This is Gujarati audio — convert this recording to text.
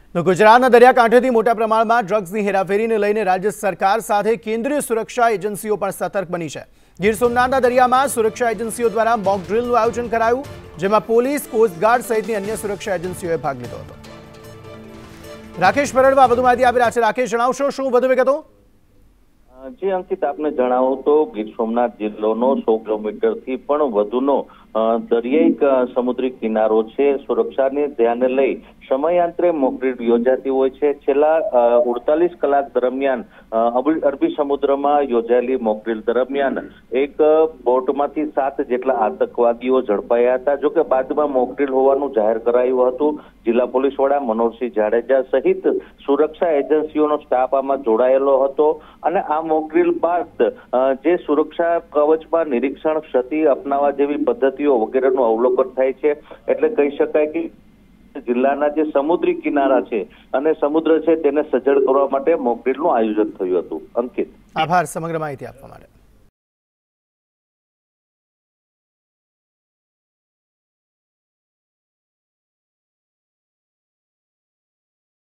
તો ગુજરાતના દરિયાકાંઠેથી મોટા પ્રમાણમાં ડ્રગ્સની હેરાફેરીને લઈને રાજ્ય સરકાર સાથે કેન્દ્રીય સુરક્ષા એજન્સીઓ પણ સતર્ક બની છે। ગીર સોમનાથના દરિયામાં સુરક્ષા એજન્સીઓ દ્વારા મોક ડ્રીલનું આયોજન કરાયું, જેમાં પોલીસ, કોસ્ટગાર્ડ સહિતની અન્ય સુરક્ષા એજન્સીઓએ ભાગ લીધો હતો। રાકેશ પરડવા વધુ માહિતી આપી રહ્યા છે। રાકેશ, જણાવશો શું વધુ વિગતો? જી અંકિત, આપને જણાવું તો ગીર સોમનાથ જિલ્લાનો 100 કિલોમીટરથી પણ વધુનો દરિયાઈ સમુદ્રી કિનારો છે। સુરક્ષાને ધ્યાને લઈ સમયાંતરે મોકડ્રીલ યોજાતી હોય છે। છેલ્લા 48 કલાક દરમિયાન અરબી સમુદ્રમાં યોજાયેલી મોકડ્રીલ દરમિયાન એક બોટમાંથી 7 જેટલા આતંકવાદીઓ ઝડપાયા હતા। જોકે બાદમાં મોકડ્રીલ હોવાનું જાહેર કરાયું હતું। જિલ્લા પોલીસ વડા મનોહરસિંહ જાડેજા સહિત સુરક્ષા એજન્સીઓનો સ્ટાફ આમાં જોડાયેલો હતો અને આ મોકડ્રીલ બાદ જે સુરક્ષા કવચમાં નિરીક્ષણ, ક્ષતિ અપનાવવા જેવી પદ્ધતિઓ વગેરેનું અવલોકન થાય છે। એટલે કહી શકાય કે જિલ્લાના જે સમુદ્રી કિનારા છે અને સમુદ્ર છે તેને સજ્જડ કરવા માટે મોકડ્રીલનું આયોજન થયું હતું। અંકિત, આભાર સમગ્ર માહિતી આપવા માટે।